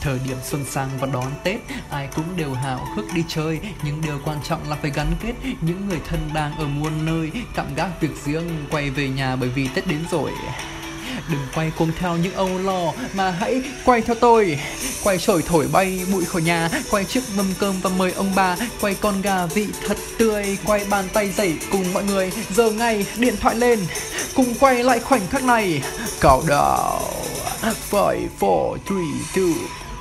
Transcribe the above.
Thời điểm xuân sang và đón Tết, ai cũng đều háo hức đi chơi, nhưng điều quan trọng là phải gắn kết. Những người thân đang ở muôn nơi, tạm gác việc riêng, quay về nhà bởi vì Tết đến rồi. Đừng quay cuống theo những âu lo, mà hãy quay theo tôi. Quay chổi thổi bay bụi khỏi nhà, quay chiếc mâm cơm và mời ông bà, quay con gà vị thật tươi, quay bàn tay dậy cùng mọi người. Giờ ngay, điện thoại lên, cùng quay lại khoảnh khắc này. Countdown 5, 4, 3, 2